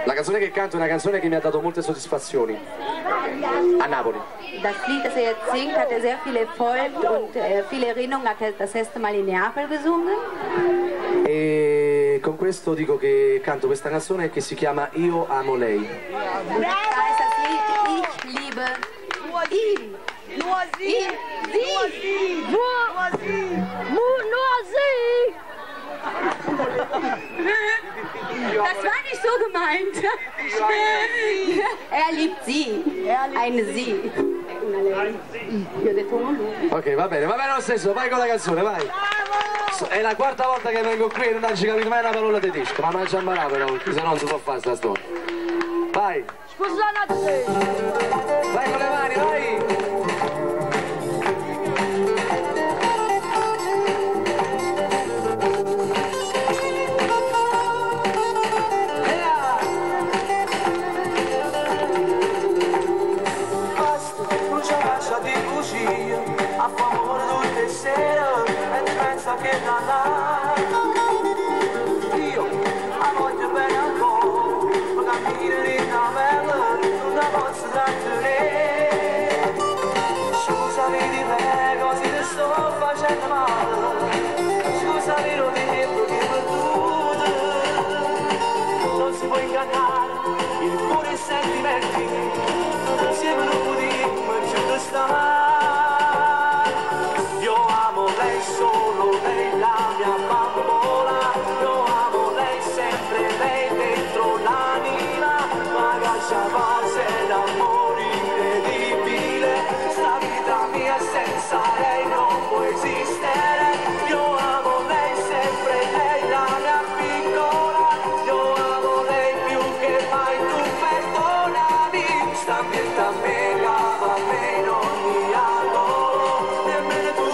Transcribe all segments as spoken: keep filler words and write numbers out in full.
La canzone che canto è una canzone che mi ha dato molte soddisfazioni a Napoli. Das Lied, das er jetzt singt, hat er sehr viel Erfolg und äh, viele Erinnerungen, hat er das erste Mal in Neapel gesungen. E con questo dico che canto questa canzone che si chiama Io amo lei. Und da ist das Lied Ich liebe ihn. Nur sie! Nur sie! Nur sie! Nur sie! Das war nicht so gemeint. Er liebt sie. Eine sie. Io ho detto uno lui. Ok, va bene, va bene lo stesso, vai con la canzone, vai. È la quarta volta che vengo qui e non ci capito mai una parola tedesca, ma non ci ha imparato, perché se no non si può fare sta storia. Vai! Vai con le mani, vai! A favore tutte sera e pensa che da là io a voglio bene ancora ma camminare in camera non la posso trattenere. Scusami di me così ti sto facendo male, scusami lo dico di perduto, non si può ingannare il pure sentimenti insieme non potremmo più restare. Solo lei, la mia bambola, io amo lei sempre, lei dentro l'anima, ma lascia base d'amore incredibile, sta vita mia senza lei non può esistere, io amo lei sempre, lei la mia piccola, io amo lei più che mai, tu perdonami, sta vita me, lava a me in ogni angolo, nemmeno tu.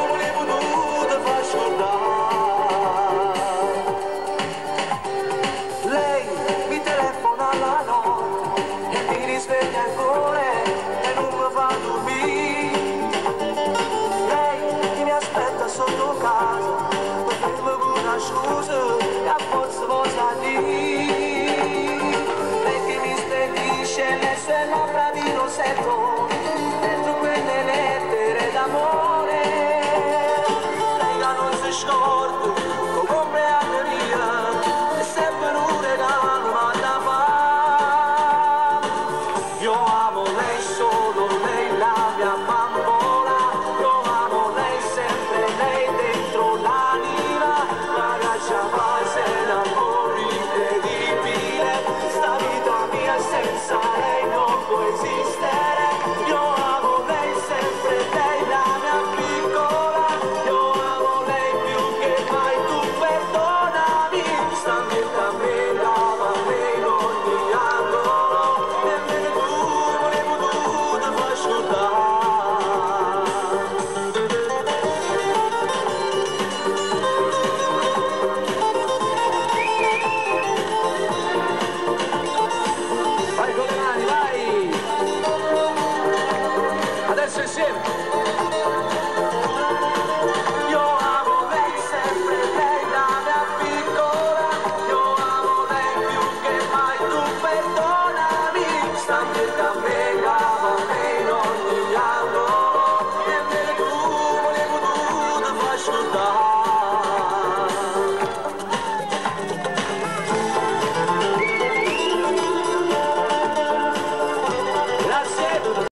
Lei mi telefona la notte e mi risveglia ancora e non mi fa dormire. Lei che mi aspetta sotto casa, mi ferma con una scusa e a forza voglio dire. Lei che mi spedisce le sue labbra di rosetto dentro quelle lettere d'amore. Lei che non si scorda con compleanneria è sempre un regalo ma da fare. Io amo lei, solo lei, la mia bambola, io amo lei sempre, lei dentro l'anima, la lascia base d'amore incredibile, sta vita mia senza lei non può esistere. Io amo lei sempre, lei la mia piccola, io amo lei più che mai, tu perdonami, sta vita me, lava me in ogni angolo, nemmeno tu volevo potuto far scordare. Vai con le mani, vai! Adesso insieme!